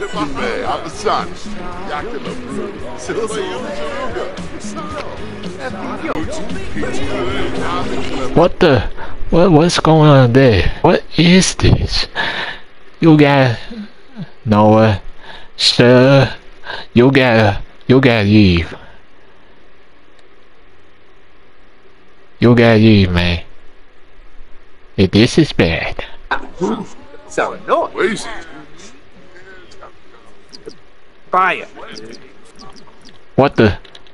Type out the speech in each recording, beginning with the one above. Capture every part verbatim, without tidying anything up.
me, Abasan. Yakima. What the? What? What's going on there? What is this? You got Noah, sir. You gotta, you gotta leave. You gotta leave, man. If this is bad. Sound no. Lazy. Fire. What the?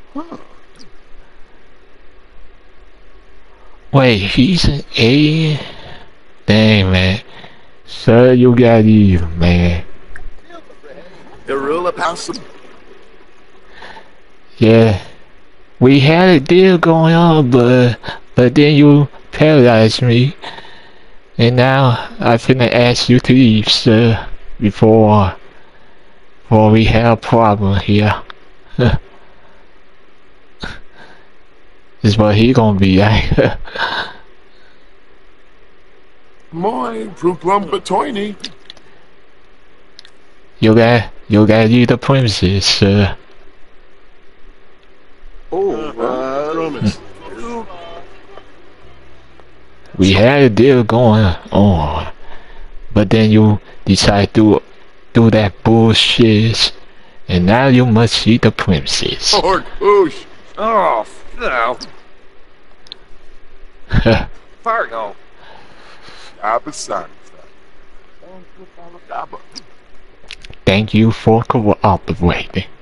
Wait, he's an alien? Dang, man. Sir, you gotta leave, man. The rule of house. Yeah. We had a deal going on, but but then you paralyzed me. And now I finna ask you to leave, sir, before before we have a problem here. Is what he gonna be like. Moi, Prooplum Batoini. You got you gotta leave the premises, sir. Oh, uh, promise. We had a deal going on, but then you decide to do that bullshit, and now you must leave the premises. Or push. Oh, no. Fargo. Abasan. Thank you for cooperating.